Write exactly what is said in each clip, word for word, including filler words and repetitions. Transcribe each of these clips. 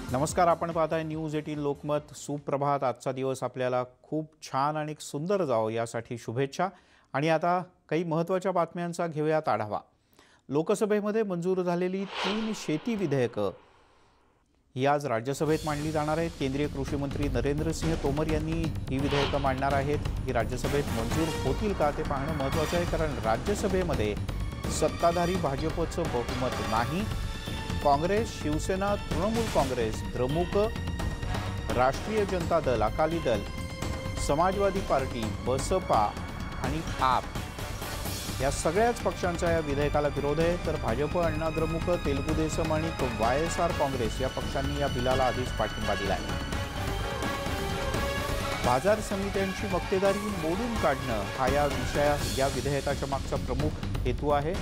नमस्कार, आपण पाहताय न्यूज अठरा लोकमत। सुप्रभात। आजचा दिवस आपल्याला खूप छान आणि सुंदर जावो यासाठी शुभेच्छा। आणि आता काही महत्त्वाच्या बातम्यांचा घेऊयात आढावा। लोकसभेमध्ये मंजूर झालेली तीन शेती विधेयकं ही आज राज्यसभेत मांडली जाणार आहेत। केंद्रीय कृषी मंत्री नरेंद्र सिंह तोमर यांनी ही विधेयकं मांडणार आहेत। ही राज्यसभेत मंजूर होतील का ते पाहणं महत्त्वाचं आहे, कारण राज्यसभेमध्ये सत्ताधारी भाजपचं बहुमत नाही। काँग्रेस, शिवसेना, तृणमूल काँग्रेस, द्रमुक, राष्ट्रीय जनता दल, अकाली दल, समाजवादी पार्टी, बसपा आणि आप या सगळ्याच पक्षांचा या विधेयकाला विरोध आहे। तर भाजप, अण्णा द्रमुक, तेलुगू देसम आणि वाय एस आर काँग्रेस या पक्षांनी या बिलाला आधीच पाठिंबा दिला आहे। बाजार समित्यांची मक्तेदारी मोडून काढणं हा या विषया या विधेयकाच्या मागचा प्रमुख हेतू आहे।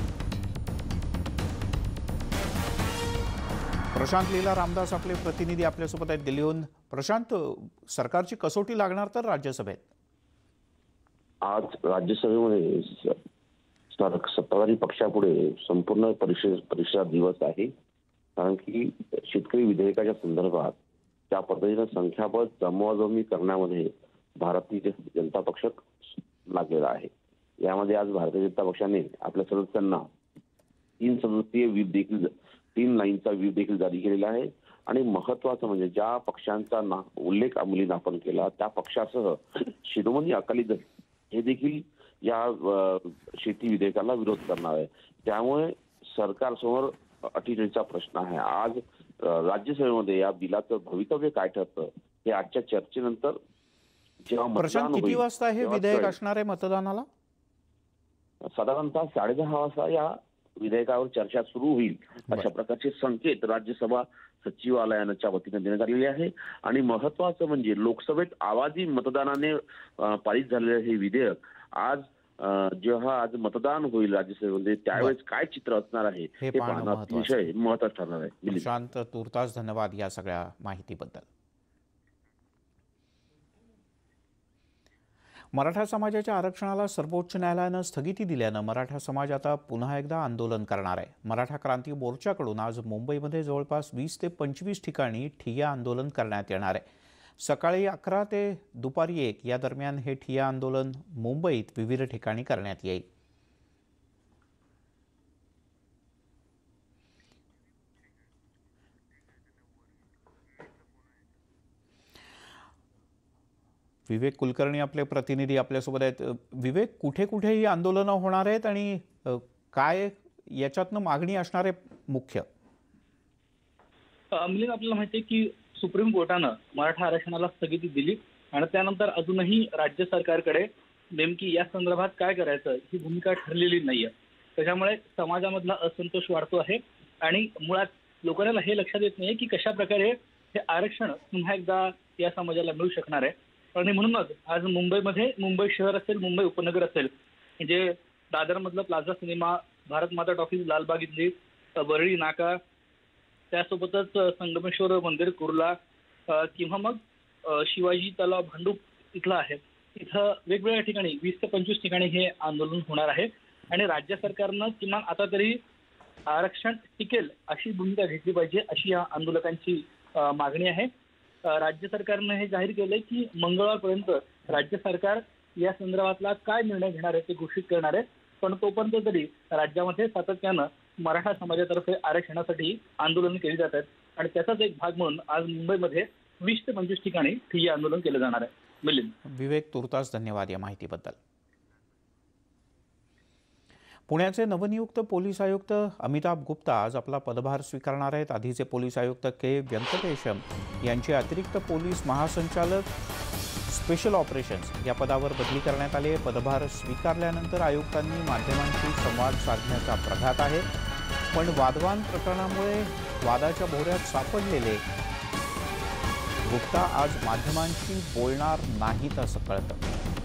प्रशांत लीला रामदास आपले प्रतिनिधी आपल्यासोबत आहेत दिल्लीहून। प्रशांत, सरकारची कसोटी लागणार तर राज्यसभेत आज राज्यसभेमध्ये सत्ताधारी पक्षापुढे संपूर्ण परिषद परिषद दिवस आहे, कारण की शेतकरी विधेयकाच्या संदर्भात त्या पद्धतीने संख्याबळ जमवाजमी करण्यामध्ये भारतीय जनता पक्ष लागलेला आहे। यामध्ये आज भारतीय जनता पक्षाने आपल्या सदस्यांना तीन सदस्यीय व्हीप देखील तीन लाईनचा व्हीप देखील जारी केलेला आहे। आणि महत्वाचं म्हणजे ज्या पक्षांचा ना उल्लेख अंमली आपण केला त्या पक्षासह शिरोमणी अकाली दल हे देखील या शेती विधेयकाला विरोध करणार आहे। त्यामुळे सरकारसमोर अटीतटीचा प्रश्न आहे। आज राज्यसभेमध्ये या बिलाचं भवितव्य काय ठरतं हे आजच्या चर्चेनंतर जेव्हा मतदान होईल, किती वाजता हे विधेयक असणार आहे मतदानाला? साधारणतः साडेदहा वाजता या विधेयकावर चर्चा सुरू होईल अशा प्रकारचे संकेत राज्यसभा सचिवालयाच्या वतीने देण्यात आलेले आहे। आणि महत्वाचं म्हणजे लोकसभेत आवाजी मतदानाने पारित झालेले हे विधेयक आज जेव्हा आज मतदान होईल राज्यसभेमध्ये त्यावेळेस काय चित्र असणार आहे हे पाहणं अतिशय महत्त्वाचं ठरणार आहे। शांत तुर्तास धन्यवाद या सगळ्या माहितीबद्दल। मराठा समाजाच्या आरक्षणाला सर्वोच्च न्यायालयाने स्थगिती दिल्याने मराठा समाज आता पुन्हा एकदा आंदोलन करणार आहे। मराठा क्रांती मोर्चाकडून आज मुंबईमध्ये जवळपास वीस ते पंचवीस ठिकाणी ठिय्या आंदोलन करण्यात येणार आहे। सकाळी अकरा ते दुपारी एक या दरम्यान हे ठिय्या आंदोलन मुंबईत विविध ठिकाणी करण्यात येईल। विवेक कुलकर्णी आपले प्रतिनिधी आपल्यासोबत आहेत। विवेक, कुठे कुठे ही आंदोलनं होणार आहेत आणि काय याच्यातनं मागणी असणार आहे मुख्य? अमलिन, आपल्याला माहिती आहे की सुप्रीम कोर्टानं मराठा आरक्षणाला स्थगिती दिली आणि त्यानंतर अजूनही राज्य सरकारकडे नेमकी या संदर्भात काय करायचं ही भूमिका ठरलेली नाहीये। त्याच्यामुळे समाजामधला असंतोष वाढतो आहे आणि मुळात लोकांना हे लक्षात येत नाहीये की कशा प्रकारे हे आरक्षण पुन्हा एकदा या समाजाला मिळू शकणार आहे। आणि म्हणूनच आज मुंबईमध्ये मुंबई शहर असेल, मुंबई उपनगर असेल, म्हणजे दादरमधलं प्लाझा सिनेमा, भारत माता टॉकीज लालबाग इथली, वरळी नाका, त्यासोबतच संगमेश्वर मंदिर कुर्ला किंवा मग शिवाजी तलाव भांडूप इथलं आहे, इथं वेगवेगळ्या ठिकाणी वीस ते पंचवीस ठिकाणी हे आंदोलन होणार आहे। आणि राज्य सरकारनं किमान आता तरी आरक्षण टिकेल अशी भूमिका घेतली पाहिजे अशी या आंदोलकांची मागणी आहे। राज्य सरकारने हे जाहीर केलंय की मंगळवारपर्यंत राज्य सरकार या संदर्भातला काय निर्णय घेणार आहे ते घोषित करणार आहे। पण तोपर्यंत तरी राज्यामध्ये सातत्यानं मराठा समाजातर्फे आरक्षणासाठी आंदोलन केली जात आहेत आणि त्याचाच एक भाग म्हणून आज मुंबईमध्ये वीस ते पंचवीस ठिकाणी ठिय्या आंदोलन केलं जाणार आहे। मिलिंद, विवेक तुर्तास धन्यवाद या माहितीबद्दल। पुण्याचे नवनियुक्त पोलीस आयुक्त अमिताभ गुप्ता आज आपला पदभार स्वीकारणार आहेत। आधीचे पोलीस आयुक्त के व्यंकटेशम यांचे अतिरिक्त पोलीस महासंचालक स्पेशल ऑपरेशन्स या पदावर बदली करण्यात आली आहे। पदभार स्वीकारल्यानंतर आयुक्तांनी माध्यमांशी संवाद साधण्याचा प्रघात आहे, पण वादवान प्रकरणामुळे वादाच्या भोवऱ्यात सापडलेले गुप्ता आज माध्यमांशी बोलणार नाहीत असं कळतं।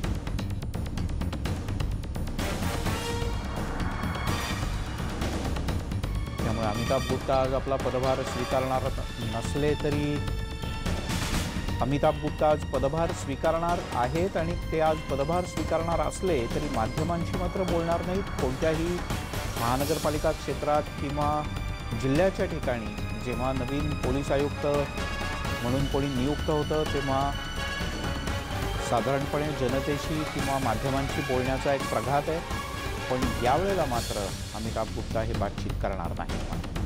त्यामुळे अमिताभ गुप्ता आज आपला पदभार स्वीकारणार नसले तरी अमिताभ गुप्ता आज पदभार स्वीकारणार आहेत आणि ते आज पदभार स्वीकारणार असले तरी माध्यमांशी मात्र बोलणार नाहीत। कोणत्याही महानगरपालिका क्षेत्रात किंवा जिल्ह्याच्या ठिकाणी जेव्हा नवीन पोलीस आयुक्त म्हणून कोणी नियुक्त होतं तेव्हा साधारणपणे जनतेशी किंवा माध्यमांशी बोलण्याचा एक प्रघात आहे, पण यावेळेला मात्र अमिताभ गुप्ता हे बातचीत करणार नाही.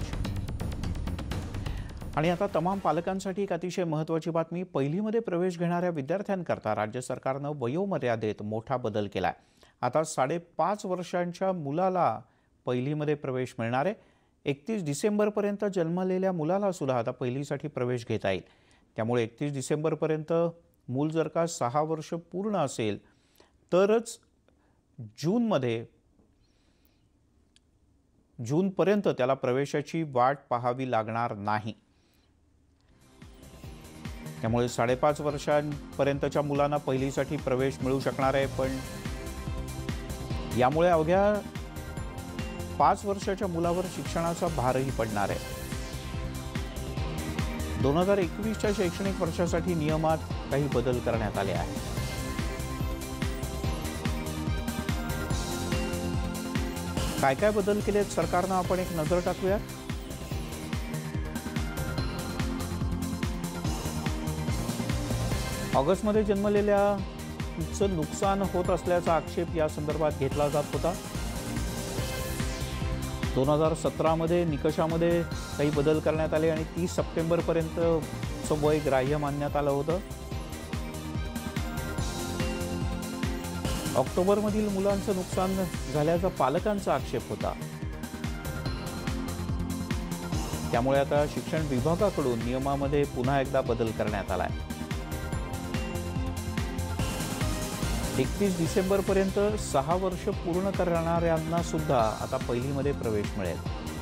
आणि आता तमाम पालकांसाठी एक अतिशय महत्त्वाची बातमी. पहिलीमध्ये प्रवेश घेणाऱ्या विद्यार्थ्यांकरता राज्य सरकारनं वयोमर्यादेत मोठा बदल केला आहे. आता साडेपाच वर्षांच्या मुलाला पहिलीमध्ये प्रवेश मिळणार आहे. एकतीस डिसेंबरपर्यंत जन्मलेल्या मुलाला सुद्धा आता पहिलीसाठी प्रवेश घेता येईल. त्यामुळे एकतीस डिसेंबरपर्यंत मूल जर का सहा वर्ष पूर्ण असेल तरच जूनमध्ये जूनपर्यंत त्याला प्रवेशाची वाट पाहावी लागणार नाही. त्यामुळे साडेपाच वर्षांपर्यंतच्या मुलांना पहिलीसाठी प्रवेश मिळू शकणार आहे. पण यामुळे अवघ्या पाच वर्षाच्या मुलावर शिक्षणाचा भारही पडणार आहे. दोन हजार एकवीसच्या शैक्षणिक वर्षासाठी नियमात काही बदल करण्यात आले आहेत. काय काय बदल केलेत सरकारनं आपण एक नजर टाकूया. ऑगस्टमध्ये जन्मलेल्याचं नुकसान होत असल्याचा आक्षेप या संदर्भात घेतला जात होता. दोन हजार सतरामध्ये निकषामध्ये काही बदल करण्यात आले आणि तीस सप्टेंबरपर्यंतचं वय ग्राह्य मानण्यात आलं होतं. ऑक्टोबरमधील मुलांचं नुकसान झाल्याचा पालकांचा आक्षेप होता. त्यामुळे आता शिक्षण विभागाकडून नियमामध्ये पुन्हा एकदा बदल करण्यात आला आहे. एकतीस डिसेंबरपर्यंत सहा वर्ष पूर्ण करणाऱ्यांना सुद्धा आता पहिलीमध्ये प्रवेश मिळेल.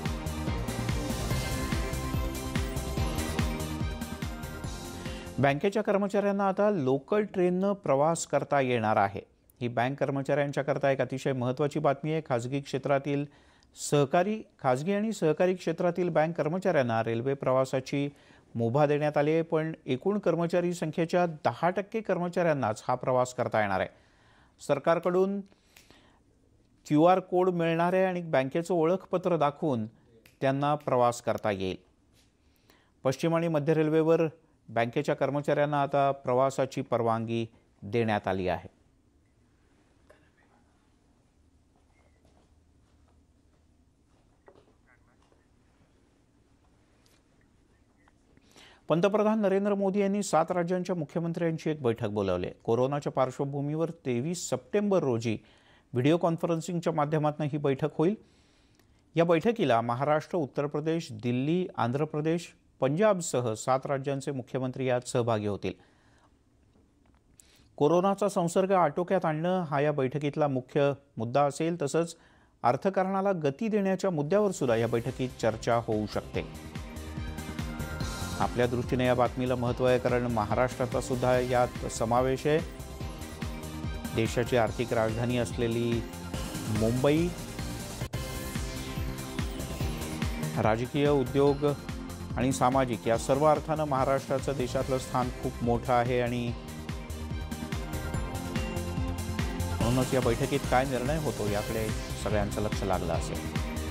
बँकेच्या कर्मचाऱ्यांना आता लोकल ट्रेननं प्रवास करता येणार आहे. ही बँक कर्मचाऱ्यांच्या करता एक अतिशय महत्त्वाची बातमी आहे. खाजगी क्षेत्रातील सहकारी खाजगी आणि सहकारी क्षेत्रातील बँक कर्मचाऱ्यांना रेल्वे प्रवासाची मुभा देण्यात आली आहे. पण एकूण कर्मचारी संख्येच्या दहा टक्के कर्मचाऱ्यांनाच हा प्रवास करता येणार आहे. सरकारकडून क्यू आर कोड मिळणार आहे आणि बँकेचं ओळखपत्र दाखवून त्यांना प्रवास करता येईल. पश्चिम आणि मध्य रेल्वेवर बँकेच्या कर्मचाऱ्यांना आता प्रवासाची परवानगी देण्यात आली आहे. पंतप्रधान नरेंद्र मोदी यांनी सात राज्यांच्या मुख्यमंत्र्यांची एक बैठक बोलावली. कोरोनाच्या पार्श्वभूमीवर तेवीस सप्टेंबर रोजी व्हिडिओ कॉन्फरन्सिंगच्या माध्यमातून ही बैठक होईल. या बैठकीला महाराष्ट्र, उत्तर प्रदेश, दिल्ली, आंध्र प्रदेश, पंजाबसह सात राज्यांचे मुख्यमंत्री यात सहभागी होतील. कोरोनाचा संसर्ग आटोक्यात आणणं हा या बैठकीतला मुख्य मुद्दा असेल. तसंच अर्थकारणाला गती देण्याच्या मुद्द्यावर सुद्धा या बैठकीत चर्चा होऊ शकते. आपल्या दृष्टीने या बातमीला महत्त्व आहे, कारण महाराष्ट्राचा सुद्धा यात समावेश आहे. देशाची आर्थिक राजधानी असलेली मुंबई, राजकीय, उद्योग आणि सामाजिक या सर्व अर्थानं महाराष्ट्राचं देशातलं स्थान खूप मोठं आहे आणि म्हणूनच या बैठकीत काय निर्णय होतो याकडे सगळ्यांचं लक्ष लागलं असेल.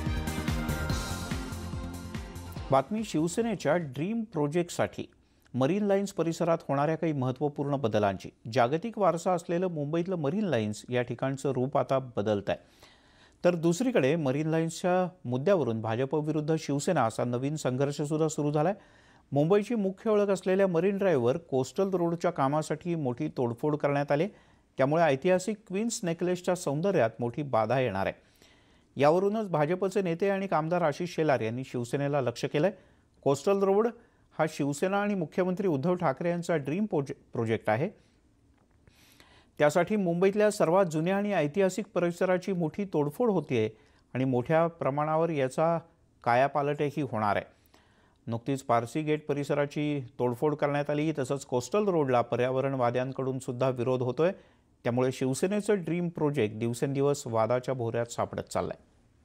बातमी शिवसेनेच्या ड्रीम प्रोजेक्टसाठी मरीन लाईन्स परिसरात होणाऱ्या काही महत्त्वपूर्ण बदलांची. जागतिक वारसा असलेलं मुंबईतलं मरीन लाईन्स या ठिकाणचं रूप आता बदलत आहे. तर दुसरीकडे मरीन लाईन्सच्या मुद्द्यावरून भाजप विरुद्ध शिवसेना असा नवीन संघर्षसुद्धा सुरू झाला आहे. मुंबईची मुख्य ओळख असलेल्या मरीन ड्राईव्हवर कोस्टल रोडच्या कामासाठी मोठी तोडफोड करण्यात आली. त्यामुळे ऐतिहासिक क्वीन्स नेकलेसच्या सौंदर्यात मोठी बाधा येणार आहे. यावरूनच भाजपचे नेते आणि आमदार आशिष शेलार यांनी शिवसेनेला लक्ष केलंय. कोस्टल रोड हा शिवसेना आणि मुख्यमंत्री उद्धव ठाकरे यांचा ड्रीम प्रोजेक्ट आहे. त्यासाठी मुंबईतल्या सर्वात जुन्या आणि ऐतिहासिक परिसराची मोठी तोडफोड होतीये आणि मोठ्या प्रमाणावर याचा कायापालटही होणार आहे. नुकतीच पारसी गेट परिसराची तोडफोड करण्यात आली. तसंच कोस्टल रोडला पर्यावरणवाद्यांकडून सुद्धा विरोध होतोय. त्यामुळे शिवसेनेचं ड्रीम प्रोजेक्ट दिवसेंदिवस वादाच्या भोवऱ्यात सापडत चाललंय.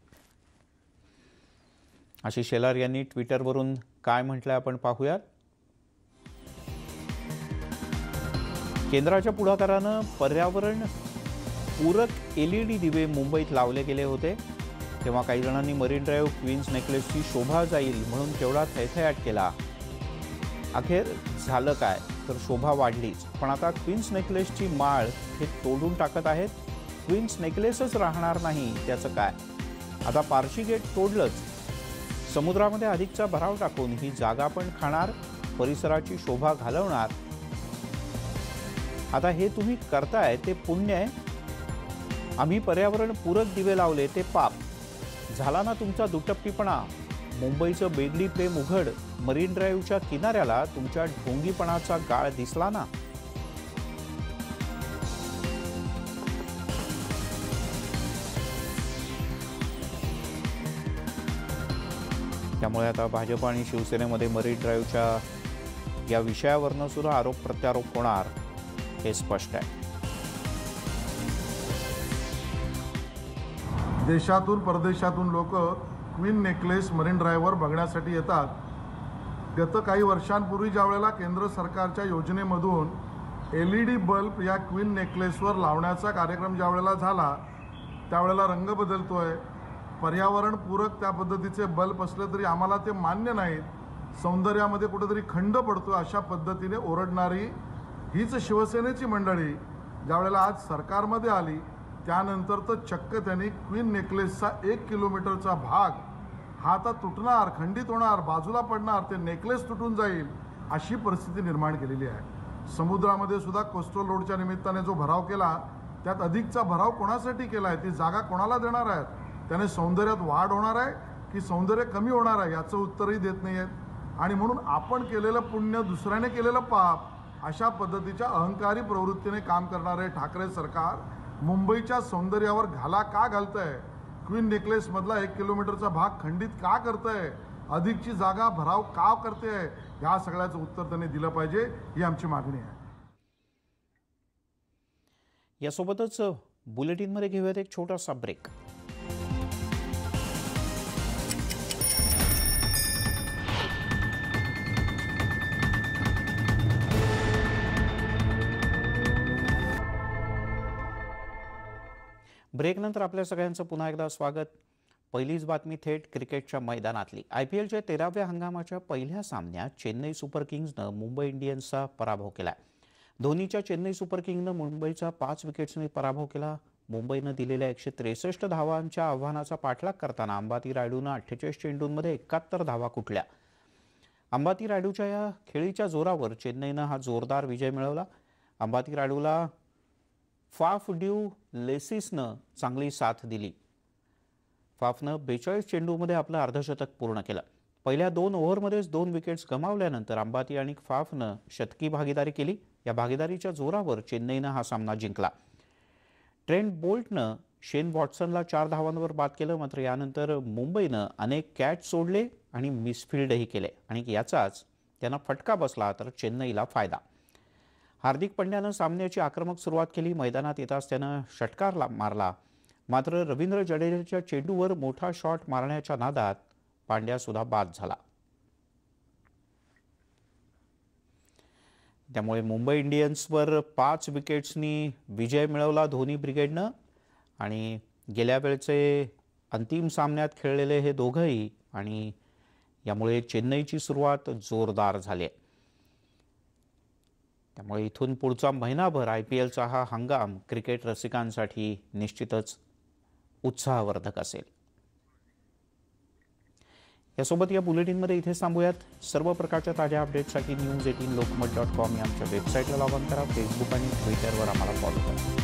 आशिष शेलार यांनी ट्विटरवरून काय म्हटलंय आपण पाहूयात. केंद्राच्या पुढाकारानं पर्यावरण पूरक एल ई डी दिवे मुंबईत लावले गेले होते. तेव्हा काही जणांनी मरीन ड्राईव्ह क्वीन्स नेकलेसची शोभा जाईल म्हणून केवढा थैथयाट केला. अखेर झालं काय तर शोभा वाढलीच. पण आता क्वीन्स नेकलेसची माळ हे तोडून टाकत आहेत. क्वीन्स नेकलेसच राहणार नाही त्याचं काय. आता पारशी गेट तोडलंच, समुद्रामध्ये अधिकचा भराव टाकून ही जागा पण खाणार, परिसराची शोभा घालवणार. आता हे तुम्ही करताय ते पुण्य आहे, आम्ही पर्यावरण पूरक दिवे लावले ते पाप. झाला ना तुमचा दुटप्पीपणा. मुंबईचं बेगडी प्रेम उघड. मरीन ड्राईव्हच्या किनाऱ्याला तुमच्या ढोंगीपणाचा गाळ दिसला ना. त्यामुळे आता भाजप आणि शिवसेनेमध्ये मरीन ड्राईव्हच्या या विषयावरनं सुद्धा आरोप प्रत्यारोप होणार हे स्पष्ट आहे. देशातून परदेशातून लोक क्वीन नेकलेस मरीन ड्राईव्हवर बघण्यासाठी येतात. गत काही वर्षांपूर्वी ज्या वेळेला केंद्र सरकारच्या योजनेमधून एल ई डी बल्ब या क्वीन नेकलेसवर लावण्याचा कार्यक्रम ज्या वेळेला झाला त्यावेळेला रंग बदलतोय. पर्यावरणपूरक त्या पद्धतीचे बल्ब असले तरी आम्हाला ते मान्य नाहीत, सौंदर्यामध्ये कुठेतरी खंड पडतो अशा पद्धतीने ओरडणारी हीच शिवसेनेची मंडळी ज्या वेळेला आज सरकारमध्ये आली त्यानंतर तर चक्क त्यांनी क्वीन नेकलेसचा एक किलोमीटरचा भाग हा आता तुटणार, खंडित होणार, बाजूला पडणार, ते नेकलेस तुटून जाईल अशी परिस्थिती निर्माण केलेली आहे. समुद्रामध्ये सुद्धा कोस्टल रोडच्या निमित्ताने जो भराव केला त्यात अधिकचा भराव कोणासाठी केला आहे, ती जागा कोणाला देणार आहेत, त्याने सौंदर्यात वाढ होणार आहे की सौंदर्य कमी होणार आहे याचं उत्तरही देत नाही आहेत. आणि म्हणून आपण केलेलं पुण्य दुसऱ्याने केलेलं पाप अशा पद्धतीच्या अहंकारी प्रवृत्तीने काम करणारे ठाकरे सरकार मुंबईच्या सौंदर्यावर घाला का घालतंय, क्वीन नेकलेसमधला एक किलोमीटरचा भाग खंडित का करतंय, अधिकची जागा भराव का करते, या सगळ्याचं उत्तर त्यांनी दिलं पाहिजे ही आमची मागणी आहे. यासोबतच बुलेटिनमध्ये घेऊयात एक छोटासा ब्रेक. ब्रेकनंतर आपल्या सगळ्यांचं पुन्हा एकदा स्वागत. पहिलीच बातमी थेट क्रिकेटच्या मैदानातली. आय पी एलच्या तेराव्या हंगामाच्या पहिल्या सामन्यात चेन्नई सुपर किंग्सनं मुंबई इंडियन्सचा पराभव केला. धोनीच्या चेन्नई सुपर किंग्सनं मुंबईचा पाच विकेट्सने पराभव केला. मुंबईनं दिलेल्या एकशे त्रेसष्ट धावांच्या आव्हानाचा पाठलाग करताना अंबाती रायडूनं अठ्ठेचाळीस चेंडूंमध्ये एकाहत्तर धावा कुठल्या. अंबाती रायडूच्या या खेळीच्या जोरावर चेन्नईनं हा जोरदार विजय मिळवला. अंबाती रायडूला फाफ ड्यू लेसिसनं चांगली साथ दिली. फाफनं बेचाळीस चेंडूमध्ये आपलं अर्धशतक पूर्ण केलं. पहिल्या दोन ओव्हरमध्येच दोन विकेट्स गमावल्यानंतर अंबाती आणि फाफनं शतकी भागीदारी केली. या भागीदारीच्या जोरावर चेन्नईनं हा सामना जिंकला. ट्रेंट बोल्टनं शेन वॉटसनला चार धावांवर बाद केलं. मात्र यानंतर मुंबईनं अनेक कॅच सोडले आणि मिसफिल्डही केले आणि याचाच त्यांना फटका बसला तर चेन्नईला फायदा. हार्दिक पंड्यानं सामन्याची आक्रमक सुरुवात केली. मैदानात येताच त्यानं षटकार मारला. मात्र रवींद्र जडेजाच्या चेंडूवर मोठा शॉट मारण्याच्या नादात पांड्या सुद्धा बाद झाला. त्यामुळे मुंबई इंडियन्सवर पाच विकेट्सनी विजय मिळवला धोनी ब्रिगेडनं. आणि गेल्या वेळचे अंतिम सामन्यात खेळलेले हे दोघंही, आणि यामुळे चेन्नईची सुरुवात जोरदार झाली आहे. त्यामुळे इथून पुढचा महिनाभर आय पी एलचा हा हंगाम क्रिकेट रसिकांसाठी निश्चितच उत्साहवर्धक असेल. यासोबत या बुलेटिनमध्ये इथे थांबूयात. सर्व प्रकारच्या ताज्या अपडेट्ससाठी news eighteen Lokmat dot com या आमच्या वेबसाईटला लॉग ऑन करा. फेसबुक आणि ट्विटरवर आम्हाला फॉलो करा.